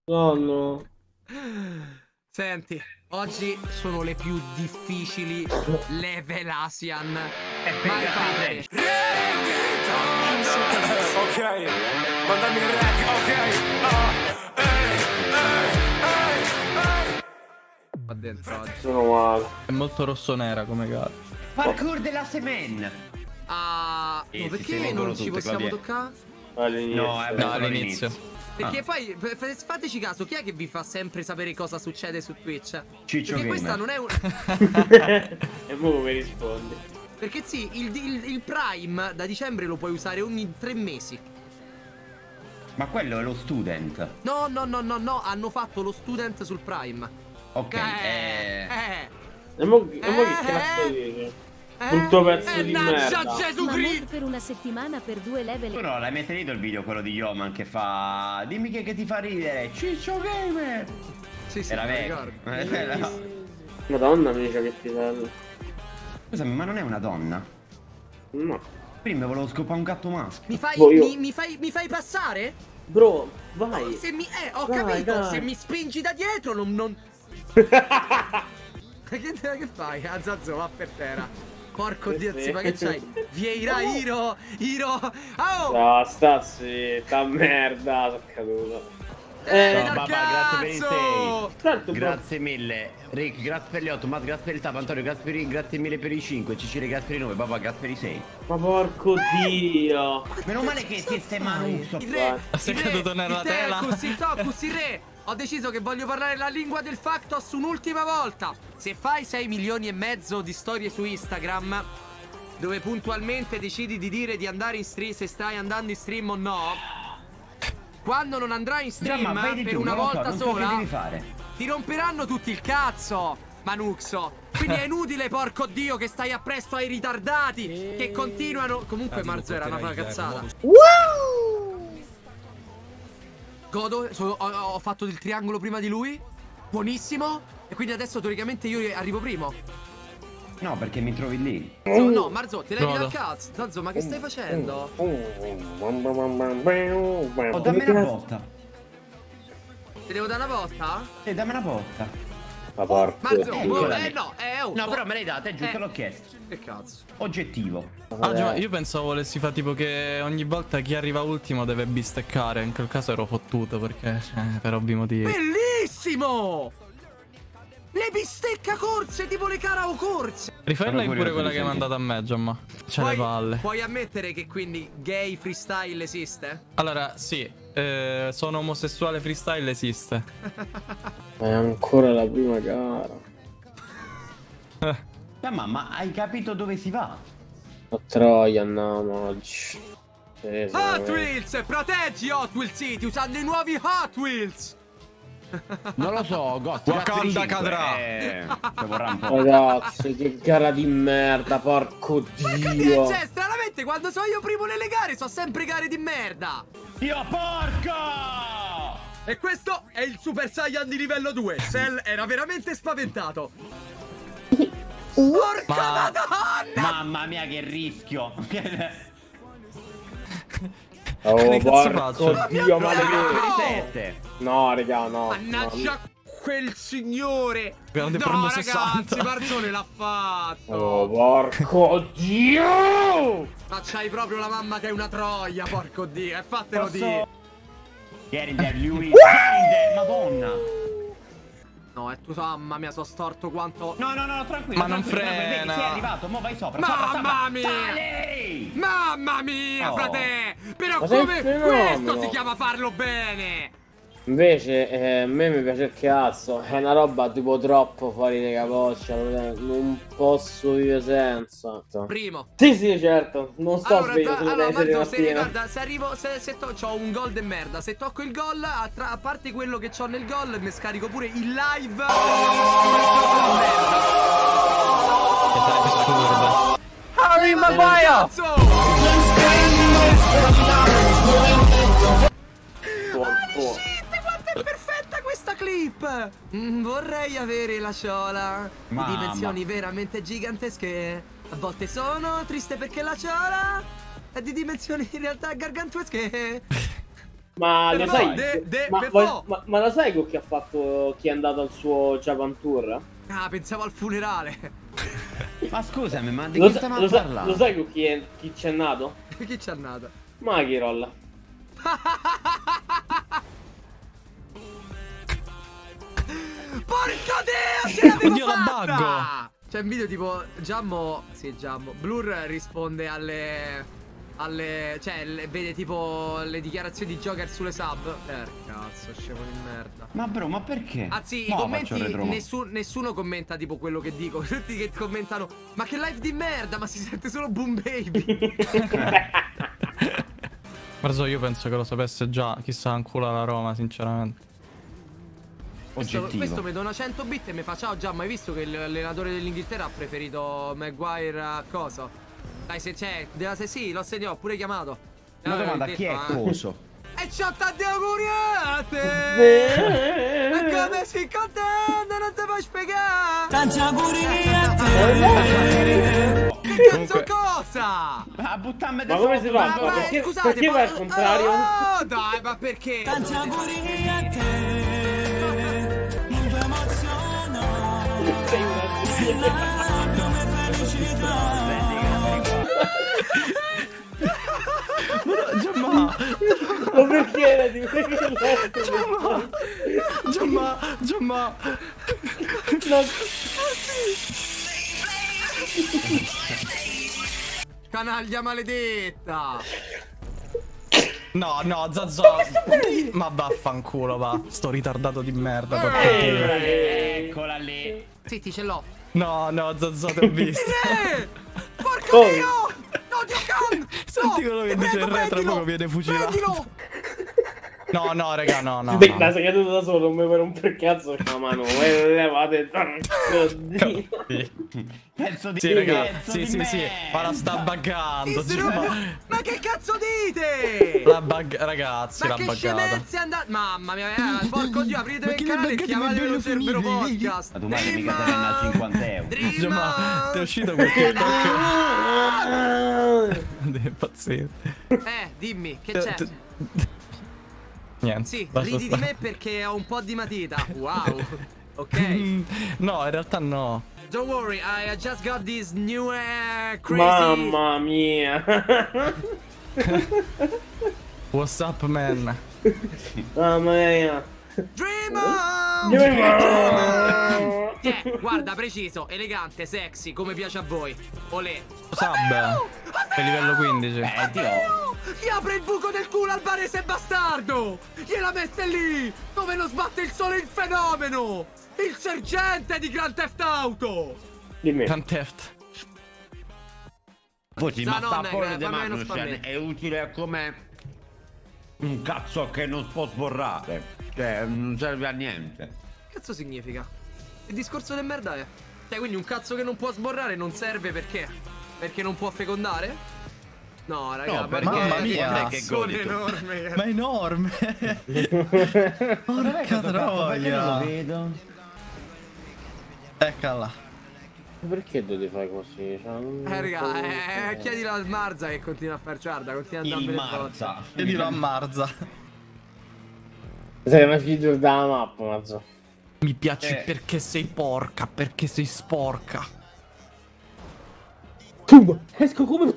Nonno. Senti, oggi sono le più difficili level Asian mai fatte. Ok, mandami il rec, ok. Qua dentro oggi. Sono male. È molto rossonera come gara. Parkour della semen. Ah, no, si perché vengono non ci tutte, possiamo Claudia. toccare? All'inizio. No, No, all'inizio. Perché poi fateci caso, chi è che vi fa sempre sapere cosa succede su Twitch? Ciccio Perché Gamer. questa non è un... E poi come rispondi? Perché sì, il Prime da dicembre lo puoi usare ogni 3 mesi. Ma quello è lo student. No, hanno fatto lo student sul Prime. Ok, E mo che cazzo dici? Brutto pezzo di mannaggia merda. Gesù Mahmood Cristo! per una settimana per 2 level. Però l'hai mai sentito il video quello di Yoman che fa dimmi che ti fa ridere Ciccio Gamer. Sì, Era me lo vecchio. ricordo. Madonna mia che pisello. Scusami, ma non è una donna? No. Prima volevo scopare un gatto maschio. Mi fai, Boh, io- mi fai passare? Bro, vai. Se mi... ho Dai, capito, dai. se mi spingi da dietro non... che fai? Azzazzo, va per terra. Porco dio, zio, ma che c'hai? Vieira, Iro! Oh! No, sta zitta, merda, sono caduto. Dal No, babà, grazie per il cazzo! Certo, bro. Grazie mille. Rick, grazie per gli 8, Matt, grazie per il tap, Antonio, grazie mille per i 5, Cicile, grazie per i 9, babà, grazie per i 6. Ma porco dio. Meno male che siete manusso. Il re, Sei il re, caduto nella il tela. Tecus, il Tocus, il re! Ho deciso che voglio parlare la lingua del Factos un'ultima volta. Se fai 6 milioni e mezzo di storie su Instagram, dove puntualmente decidi di dire di andare in stream, se stai andando in stream o no, quando non andrai in stream Già, ma vedi per tu, una non lo so, volta non so che sola, devi fare. ti romperanno tutti il cazzo, Manuxo. Quindi è inutile, porco dio, che stai appresso ai ritardati che continuano. Comunque Marzo era una cazzata. Godo, ho fatto il triangolo prima di lui. Buonissimo. E quindi adesso teoricamente io arrivo primo. No, perché mi trovi lì. No, Marzo, ti levi Godo. dal cazzo. Zanzo, ma che stai facendo? Oh, Oh, dammi una botta. Ti devo dare una botta? Dammi una botta. Ma porco. Marzo, eccola lì. no, oh. No, però me l'hai data, è giusto, l'ho chiesto. Che cazzo? Oggettivo. Oggi, ma io pensavo volessi fare tipo che ogni volta chi arriva ultimo deve bisteccare. In quel caso ero fottuto perché per ovvi motivi. Bellissimo! Le bistecca corse, tipo le carao corse. Rifalla Sono pure curioso quella di che hai sentire. mandato a me, Giamma. C'è le palle. Puoi ammettere che quindi gay freestyle esiste? Allora, sì, sono omosessuale freestyle esiste. È ancora la prima gara. Ma hai capito dove si va? A Troia andiamo oggi. Sì, Hot Wheels! Proteggi Hot Wheels City usando i nuovi Hot Wheels! Non lo so, Ghost. Wakanda cadrà. Se vorrà un po'. Ragazzi, che gara di merda, porco dio. Cioè, stranamente, quando so io primo nelle gare, so sempre gare di merda! Io porco! E questo è il Super Saiyan di livello 2. Cell era veramente spaventato. Porca madonna! Mamma mia, che rischio! Oh, Che cazzo porco faccio? dio, No! maledetto. 7. No, raga, no. Mannaggia quel signore! Guarda, No, prendo ragazzi, 60. Barzone l'ha fatto! Oh, porco dio! Ma c'hai proprio la mamma che è una troia, porco dio, e fatelo Posso- dire! Get in there, Louis. Get in there, madonna! No, è tu, mamma mia, so storto quanto... No, tranquillo. Ma non tranquillo, tranquillo. frena. Vedi, sei arrivato, mo vai sopra. Mamma mia! Sali! Mamma mia, Oh. frate! Però Ma sei come un fenomeno. questo si chiama farlo bene! Invece, a me mi piace il cazzo. È una roba tipo troppo fuori di capoccia. Non posso vivere senza. Primo. Sì, sì, certo. Non sto Allora, sveglio sulle allora 6 di Marzo, se mattina. guarda, se arrivo, se c'ho un gol de merda, se tocco il gol, a parte quello che c'ho nel gol, mi scarico pure il live. Harry Maguire! Quanto è perfetta questa clip! Vorrei avere la ciola di Mamma. dimensioni veramente gigantesche. A volte sono triste perché la ciola è di dimensioni in realtà gargantuesche. Ma lo sai? Befo. Ma lo sai con chi ha fatto, chi è andato al suo Japan Tour? Ah, pensavo al funerale. Ma scusami, ma di chi stiamo a parlare? Lo sai con chi c'è nato? Chi c'è andato? Magirol. Porco Dio, ce l'avevo Oddio, la fatta! buggo. C'è un video tipo Giammo. Sì, Giammo. Blur risponde cioè, vede tipo le dichiarazioni di Joker sulle sub. Cazzo, scemo di merda. Ma bro, ma perché? Anzi, Mo i faccio il commenti, retro. nessuno commenta tipo quello che dico. Tutti che commentano, ma che live di merda, ma si sente solo Boom Baby. Marzo, io penso che lo sapesse già chi sta in culo alla Roma, sinceramente. Questo mi dona 100 bit e mi fa ciao già, ma hai visto che l'allenatore dell'Inghilterra ha preferito Maguire a cosa? Dai, se c'è, sì, l'ho segnato, ho pure chiamato. Una domanda, chi è Coso? E c'ho tanti auguri a te! E come si contenta, non ti puoi spiegare! Tanti auguri a te! Che cazzo cosa? Ah, buttammi Ma come si fa? Ma Perché, scusate, perché vai al contrario? Oh, dai, ma perché? Tanti auguri a te! Sei una Giamma, Ma perché era di Giamma. Canaglia maledetta! No, Zazzo. Ma vaffanculo, va. Sto ritardato di merda. Eccola lì. Zitti, ce l'ho. No, Zazzo, ti ho visto. Porco Dio! No, Dio can! Senti quello che dice il retro, proprio viene fucilato. Prendilo! No, raga, no. La sei caduto da solo, non mi per un per cazzo. No, ma no, levate. Oddio. Pezzo di Sì, raga. pezzo Sì, di me. ma la sta buggando. Ma che cazzo dite? Ragazzi, Ma l'ha che buggata. scemezze è andata? Mamma mia, porco Dio, aprite il canale e buggate chiamatelo bello Cerbero finiti, Podcast. Ma tu madre mica te ne a 50 euro. Ma ti è uscito quel TikTok? Impazzire. Dimmi, che c'è? Niente. Sì, lascia ridi di stare. me perché ho un po' di matita. Wow. Ok. No, in realtà no. Don't worry, I just got this new crazy. Mamma mia. What's up, man? Mamma mia. Dream on! Guarda, preciso, elegante, sexy, come piace a voi. Olè. Sub. Per livello 15. Dio. Gli apre il buco del culo al barese bastardo! Gliela mette lì! Dove non sbatte il sole il fenomeno! Il sergente di Grand Theft Auto! Dimmi. Grand Theft. Così, ma sta Zanon, fuori di fammi uno Magnussen spammetto. è utile come un cazzo che non può sborrare. Cioè, non serve a niente. Che cazzo significa? Il discorso di merda è. Cioè, quindi un cazzo che non può sborrare non serve perché? Perché non può fecondare? No, raga, No, perché mamma è mia, un che cazzone godito. enorme. Ma è enorme. Porca Perché non lo troia. vedo? Eccola. Perché dovete fare così? Cioè, Raga, chiedilo al Marza che continua a far ciarda, continua a Il andare Marza. Io dirò a Marza. sei una feature dalla mappa, mazzo. Mi piaci perché sei porca, perché sei sporca. Esco come...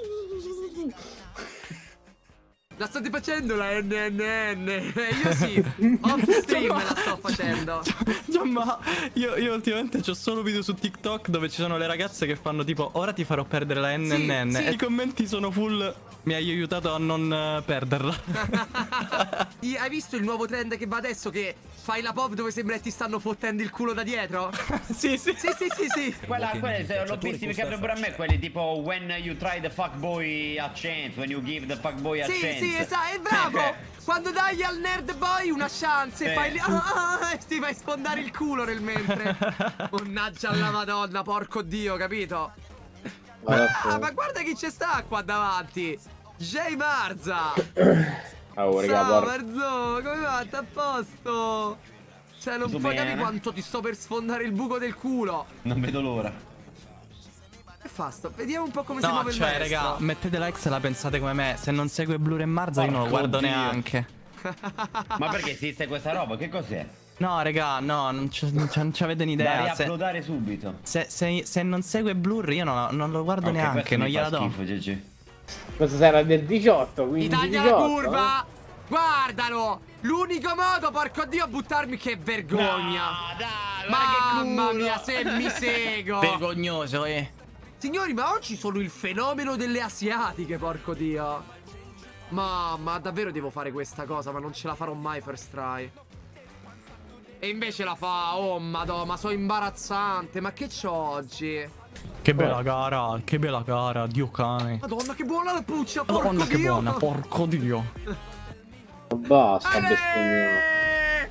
La state facendo la NNN? Io sì, off stream la sto facendo. Ma io ultimamente c'ho solo video su TikTok dove ci sono le ragazze che fanno tipo ora ti farò perdere la NNN sì. e i commenti sono full mi hai aiutato a non perderla. Hai visto il nuovo trend che va adesso che fai la pop dove sembra che ti stanno fottendo il culo da dietro? Sì. Sì. Quelli l'ho visti che pure a me, quelli tipo when you try the fuckboy a chance, when you give the fuckboy a chance. Sì, esatto, è bravo! Quando dai al nerd boy una chance e fai lì e ti fai sfondare il culo nel mentre. Mannaggia alla madonna, porco dio, capito? Ma guarda chi c'è sta qua davanti! J Marza! Oh, raga, Ciao porca. Marzo, come va? T'à a posto? Cioè non puoi capire quanto ti sto per sfondare il buco del culo. Non vedo l'ora. Che fa sto? Vediamo un po' come si No, muove il cioè maestro. raga, mettete like se la pensate come me. Se non segue Blur e Marza io non lo guardo Oddio. neanche. Ma perché esiste questa roba? Che cos'è? No, raga, no, non c'avete Da un'idea. riuploadare subito. Se non segue Blur io non lo guardo Ok, neanche, questo non mi gliela fa do. schifo, GG. Questo sarà del 18, Ti quindi taglia 18, la curva! Guardalo! L'unico modo, porco dio, a buttarmi, che vergogna! No, dai, guarda che Mamma culo. mia, se mi sego! Vergognoso, Signori, ma oggi sono il fenomeno delle asiatiche, porco dio! Ma davvero devo fare questa cosa, ma non ce la farò mai first try. E invece la fa, oh madò, ma so imbarazzante, ma che c'ho oggi? Che bella gara, Dio cane. Madonna, che buona la puccia, porco Madonna che dio! buona, porco Dio. Basta, bestemmiare.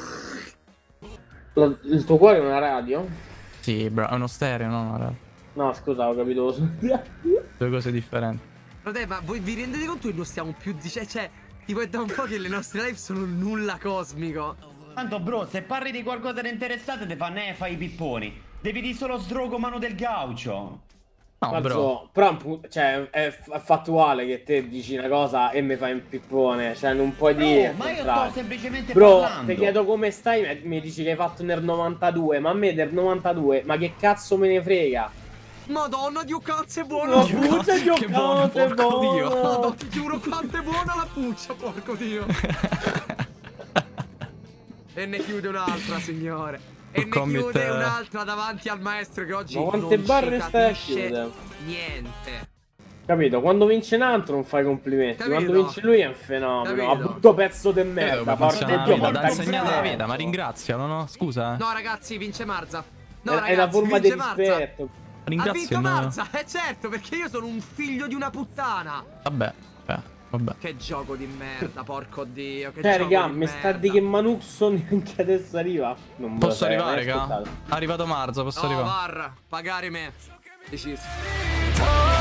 Il tuo cuore è una radio? Sì, bro, è uno stereo, no? No, No, scusa, ho capito. due cose differenti. Frate, ma voi vi rendete conto che non stiamo più dicendo, cioè, tipo è da un po' che le nostre live sono nulla cosmico. Tanto bro, se parli di qualcosa di interessante te fanno fai i pipponi. Devi dire solo sdrogo mano del gaucho. No, bro. Però cioè, è fattuale che te dici una cosa e mi fai un pippone. Cioè, non puoi dire. Ma io contrario. sto semplicemente Bro, parlando. ti chiedo come stai, mi dici che hai fatto nel 92. Ma a me del 92, ma che cazzo me ne frega? Madonna, Dio cazzo è buona La la puccia! puccia, Dio che buono, cazzo, è porco Dio. buono. Madonna, ti giuro quanto è buona la puccia, porco Dio! E ne chiude un'altra, signore. E ne Commit, chiude un'altra davanti al maestro che oggi Ma quante non barre ci stai a capisce chiudere? niente. Capito? Quando vince un altro non fai complimenti. Capito? Quando vince lui è un fenomeno. Capito? A brutto pezzo di merda. Come porca funziona la Dio, vita, ma dà il dai, segnale della bravo. vita, ma ringrazialo, no? Scusa, No, ragazzi, vince Marza. No, È ragazzi, una forma di vince Marza. rispetto. Ha Ringrazio, vinto no? Marza, certo, perché io sono un figlio di una puttana. Vabbè, vabbè. Che gioco di merda, porco Dio. Che Cioè, gioco raga, di mi sta merda. di che Manuxo neanche adesso arriva. Non me lo Posso sarei arrivare, mai raga? aspettato. È arrivato Marzo, posso No, arrivare? Var, pagare me. Deciso. Oh,